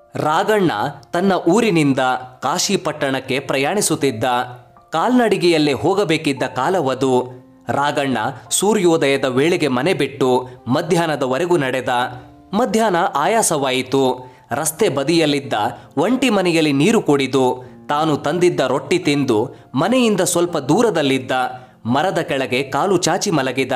ರಾಘಣ್ಣ ತನ್ನ ಊರಿನಿಂದ ಕಾಶಿ ಪಟ್ಟಣಕ್ಕೆ ಪ್ರಯಾಣಿಸುತ್ತಿದ್ದ. ಕಾಲ್ನಡಿಗೆಯಲ್ಲೇ ಹೋಗಬೇಕಿದ್ದ ಕಾಲವದು. ರಾಘಣ್ಣ ಸೂರ್ಯೋದಯದ ವೇಳೆಗೆ ಮನೆ ಬಿಟ್ಟು ಮಧ್ಯಾಹ್ನದವರೆಗೂ ನಡೆದ. ಮಧ್ಯಾಹ್ನ ಆಯಾಸವಾಯಿತು. ರಸ್ತೆ ಬದಿಯಲ್ಲಿದ್ದ ಒಂಟಿ ಮನೆಯಲ್ಲಿ ನೀರು ಕುಡಿದು ತಾನು ತಂದಿದ್ದ ರೊಟ್ಟಿ ತಿಂದು ಮನೆಯಿಂದ ಸ್ವಲ್ಪ ದೂರದಲ್ಲಿದ್ದ ಮರದ ಕೆಳಗೆ ಕಾಲು ಚಾಚಿ ಮಲಗಿದ.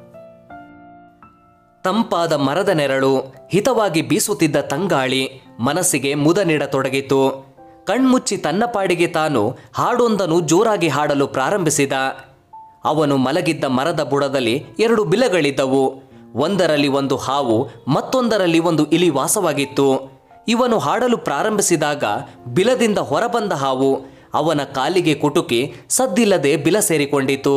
ತಂಪಾದ ಮರದ ನೆರಳು, ಹಿತವಾಗಿ ಬೀಸುತ್ತಿದ್ದ ತಂಗಾಳಿ ಮನಸ್ಸಿಗೆ ಮುದ ನೀಡತೊಡಗಿತು. ಕಣ್ಮುಚ್ಚಿ ತನ್ನ ಪಾಡಿಗೆ ತಾನು ಹಾಡೊಂದನ್ನು ಜೋರಾಗಿ ಹಾಡಲು ಪ್ರಾರಂಭಿಸಿದ. ಅವನು ಮಲಗಿದ್ದ ಮರದ ಬುಡದಲ್ಲಿ 2 ಬಿಲಗಳಿದ್ದವು. ಒಂದರಲ್ಲಿ ಒಂದು ಹಾವು, ಮತ್ತೊಂದರಲ್ಲಿ ಒಂದು ಇಲಿ ವಾಸವಾಗಿತ್ತು. ಇವನು ಹಾಡಲು ಪ್ರಾರಂಭಿಸಿದಾಗ ಬಿಲದಿಂದ ಹೊರಬಂದ ಹಾವು ಅವನ ಕಾಲಿಗೆ ಕುಟುಕಿ ಸದ್ದಿಲ್ಲದೆ ಬಿಲ ಸೇರಿಕೊಂಡಿತು.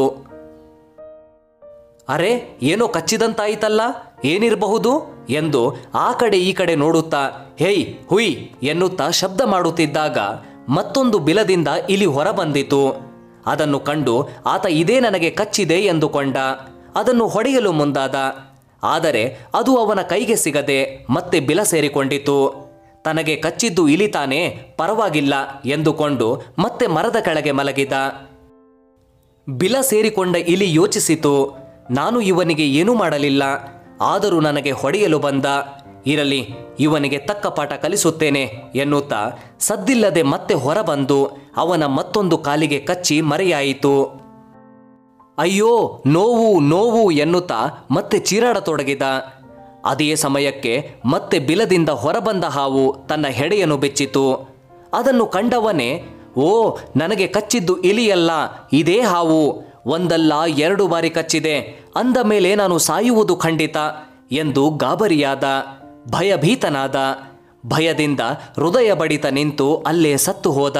ಅರೆ, ಏನೋ ಕಚ್ಚಿದಂತಾಯಿತಲ್ಲ, ಏನಿರಬಹುದು ಎಂದು ಆ ಕಡೆ ಈ ಕಡೆ ನೋಡುತ್ತಾ ಹೇಯ್ ಹುಯ್ ಎನ್ನುತ್ತಾ ಶಬ್ದ ಮಾಡುತ್ತಿದ್ದಾಗ ಮತ್ತೊಂದು ಬಿಲದಿಂದ ಇಲಿ ಹೊರಬಂದಿತು. ಅದನ್ನು ಕಂಡು ಆತ ಇದೇ ನನಗೆ ಕಚ್ಚಿದೆ ಎಂದುಕೊಂಡ. ಅದನ್ನು ಹೊಡೆಯಲು ಮುಂದಾದ. ಆದರೆ ಅದು ಅವನ ಕೈಗೆ ಸಿಗದೆ ಮತ್ತೆ ಬಿಲ ಸೇರಿಕೊಂಡಿತು. ತನಗೆ ಕಚ್ಚಿದ್ದು ಇಲಿ ತಾನೇ, ಪರವಾಗಿಲ್ಲ ಎಂದುಕೊಂಡು ಮತ್ತೆ ಮರದ ಕೆಳಗೆ ಮಲಗಿದ. ಬಿಲ ಸೇರಿಕೊಂಡ ಇಲಿ ಯೋಚಿಸಿತು, ನಾನು ಇವನಿಗೆ ಏನೂ ಮಾಡಲಿಲ್ಲ, ಆದರೂ ನನಗೆ ಹೊಡೆಯಲು ಬಂದ, ಇರಲಿ ಇವನಿಗೆ ತಕ್ಕ ಪಾಠ ಕಲಿಸುತ್ತೇನೆ ಎನ್ನುತ್ತಾ ಸದ್ದಿಲ್ಲದೆ ಮತ್ತೆ ಹೊರಬಂದು ಅವನ ಮತ್ತೊಂದು ಕಾಲಿಗೆ ಕಚ್ಚಿ ಮರೆಯಾಯಿತು. ಅಯ್ಯೋ, ನೋವು ನೋವು ಎನ್ನುತ್ತಾ ಮತ್ತೆ ಚೀರಾಡತೊಡಗಿದ. ಅದೇ ಸಮಯಕ್ಕೆ ಮತ್ತೆ ಬಿಲದಿಂದ ಹೊರಬಂದ ಹಾವು ತನ್ನ ಹೆಡೆಯನ್ನು ಬೆಚ್ಚಿತು. ಅದನ್ನು ಕಂಡವನೇ, ಓ, ನನಗೆ ಕಚ್ಚಿದ್ದು ಇಲಿಯಲ್ಲ, ಇದೇ ಹಾವು, ಒಂದಲ್ಲ 2 ಬಾರಿ ಕಚ್ಚಿದೆ, ಅಂದ ಮೇಲೆ ನಾನು ಸಾಯುವುದು ಖಂಡಿತ ಎಂದು ಗಾಬರಿಯಾದ. ಭಯಭೀತನಾದ. ಭಯದಿಂದ ಹೃದಯ ಬಡಿತ ನಿಂತು ಅಲ್ಲೇ ಸತ್ತು ಹೋದ.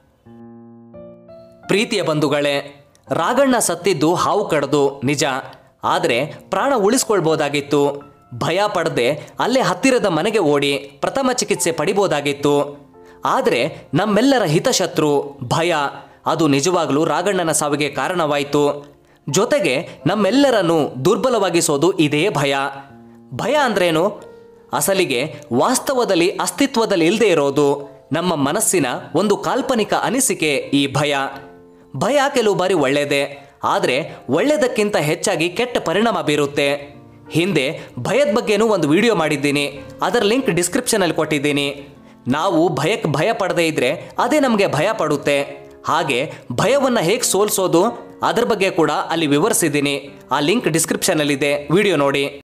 ಪ್ರೀತಿಯ ಬಂಧುಗಳೇ, ರಾಘಣ್ಣ ಸತ್ತಿದ್ದು ಹಾವು ಕಡ್ದು ನಿಜ, ಆದರೆ ಪ್ರಾಣ ಉಳಿಸ್ಕೊಳ್ಬೋದಾಗಿತ್ತು. ಭಯ ಪಡದೆ ಅಲ್ಲೇ ಹತ್ತಿರದ ಮನೆಗೆ ಓಡಿ ಪ್ರಥಮ ಚಿಕಿತ್ಸೆ ಪಡಿಬೋದಾಗಿತ್ತು. ಆದರೆ ನಮ್ಮೆಲ್ಲರ ಹಿತಶತ್ರು ಭಯ, ಅದು ನಿಜವಾಗಲೂ ರಾಘಣ್ಣನ ಸಾವಿಗೆ ಕಾರಣವಾಯಿತು. ಜೊತೆಗೆ ನಮ್ಮೆಲ್ಲರನ್ನು ದುರ್ಬಲವಾಗಿಸೋದು ಇದೇ ಭಯ. ಭಯ ಅಂದ್ರೇನು? ಅಸಲಿಗೆ ವಾಸ್ತವದಲ್ಲಿ ಅಸ್ತಿತ್ವದಲ್ಲಿ ಇಲ್ಲದೆ ಇರೋದು ನಮ್ಮ ಮನಸ್ಸಿನ ಒಂದು ಕಾಲ್ಪನಿಕ ಅನಿಸಿಕೆ ಈ ಭಯ. ಭಯ ಕೆಲವು ಬಾರಿ ಒಳ್ಳೆಯದೇ, ಆದರೆ ಒಳ್ಳೆಯದಕ್ಕಿಂತ ಹೆಚ್ಚಾಗಿ ಕೆಟ್ಟ ಪರಿಣಾಮ ಬೀರುತ್ತೆ. ಹಿಂದೆ ಭಯದ ಬಗ್ಗೆನೂ ಒಂದು ವಿಡಿಯೋ ಮಾಡಿದ್ದೀನಿ, ಅದರ ಲಿಂಕ್ ಡಿಸ್ಕ್ರಿಪ್ಷನಲ್ಲಿ ಕೊಟ್ಟಿದ್ದೀನಿ. ನಾವು ಭಯಕ್ಕೆ ಭಯ ಪಡದೇ ಇದ್ರೆ ಅದೇ ನಮಗೆ ಭಯ ಪಡುತ್ತೆ. ಹಾಗೆ ಭಯವನ್ನು ಹೇಗೆ ಸೋಲಿಸೋದು ಅದರ ಬಗ್ಗೆ ಕೂಡ ಅಲ್ಲಿ ವಿವರಿಸಿದ್ದೀನಿ. ಆ ಲಿಂಕ್ ಡಿಸ್ಕ್ರಿಪ್ಷನಲ್ಲಿದೆ, ವಿಡಿಯೋ ನೋಡಿ.